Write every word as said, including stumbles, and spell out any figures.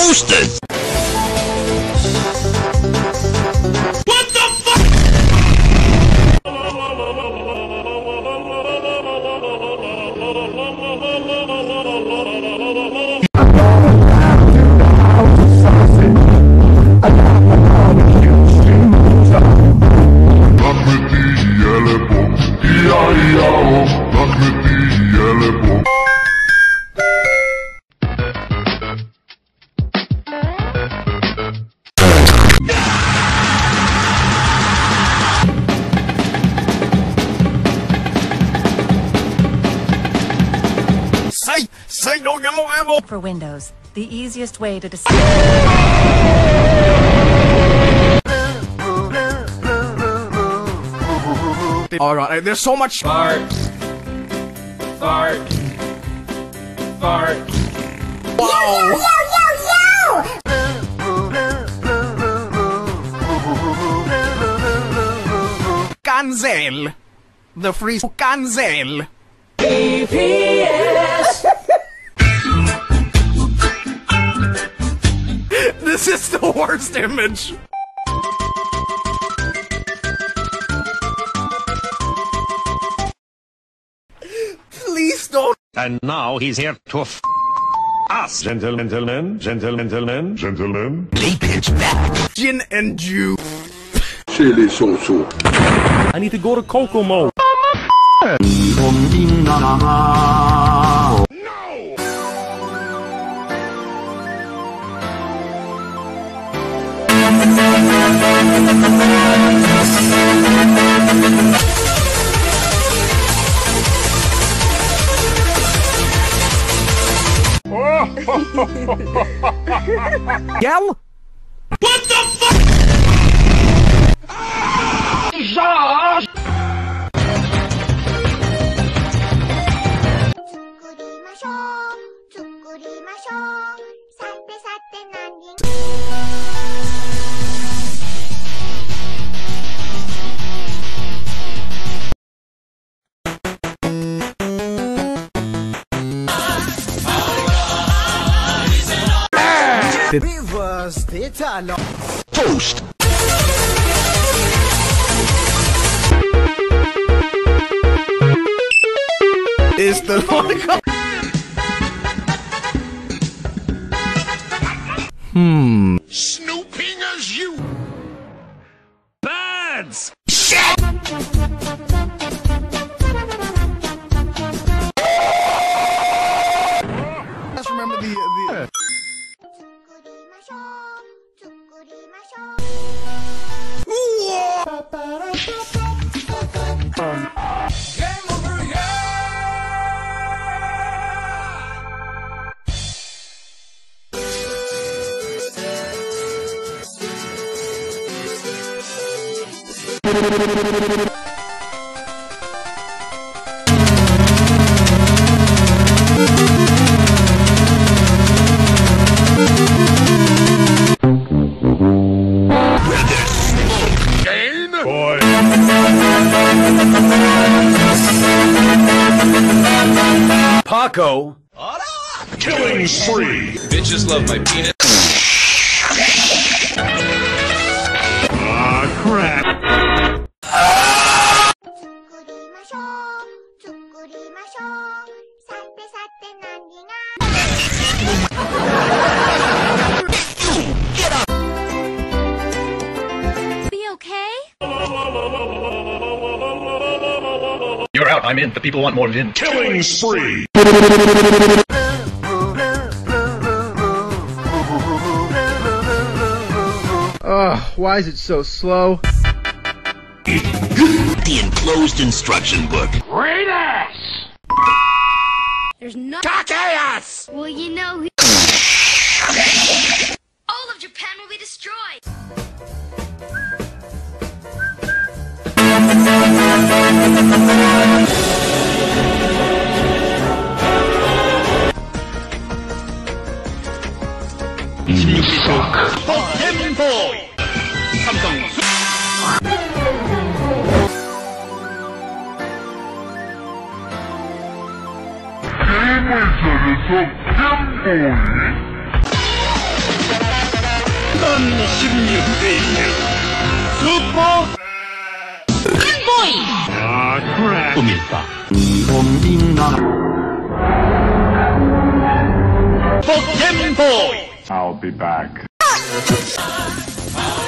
toasted! What the fuck?! For Windows, the easiest way to decide. Alright, there's so much fart, fart, fart. Wow! Yo, yo, yo, yo! Cancel! The free cancel! P P S! This is the worst image! Please don't. And now he's here to f us, gentlemen, gentlemen, gentlemen, gentlemen, gentlemen. Bleep it back. Gin and Jew. Chili so-so. I need to go to Kokomo. Yell? What the fuck?! Josh! Reverse data lock. Toast! Is the logical. Hmm. Snooping as you! Birds! Just remember the the. Paco! Killing spree! Bitches love my penis. Ah, crap! Be okay? You're out, I'm in. The people want more Vin. Killing spree! Ugh, why is it so slow? The enclosed instruction book. Great ass! There's no Chaos! Well, you know who. All of Japan will be destroyed. You suck! Game Wizard is a Game Boy. I'll be back.